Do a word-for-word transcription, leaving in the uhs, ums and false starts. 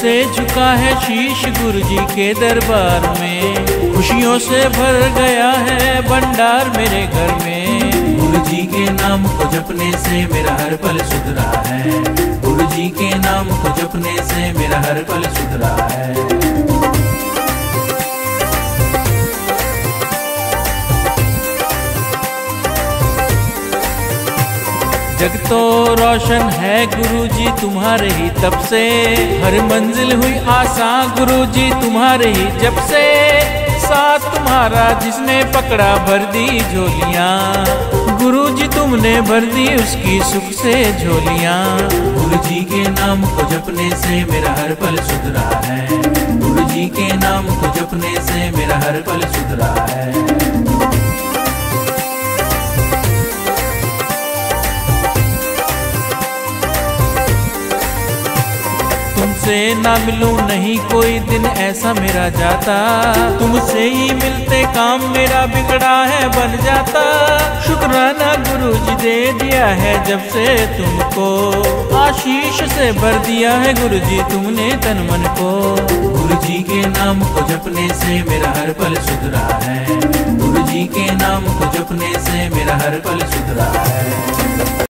से झुका है शीश गुरु जी के दरबार में, खुशियों से भर गया है भंडार मेरे घर में। गुरु जी के नाम को जपने से मेरा हर पल सुधरा है, गुरु जी के नाम को जपने से मेरा हर पल सुधरा है। जग तो रोशन है गुरुजी तुम्हारे ही तब से, हर मंजिल हुई आसान गुरुजी तुम्हारे ही जब से। साथ तुम्हारा जिसने पकड़ा भर दी झोलियाँ, गुरुजी तुमने भर दी उसकी सुख से झोलियाँ। गुरुजी के नाम को जपने से मेरा हर पल सुधरा है, गुरुजी के नाम को जपने से मेरा हर पल सुधरा है। तुमसे ना मिलूं नहीं कोई दिन ऐसा मेरा जाता, तुमसे ही मिलते काम मेरा बिगड़ा है बन जाता। शुक्राना गुरुजी दे दिया है जब से तुमको, आशीष से भर दिया है गुरुजी तुमने तन मन को। गुरुजी के नाम को जपने से मेरा हर पल सुधरा है, गुरुजी के नाम को जपने से मेरा हर पल सुधरा है।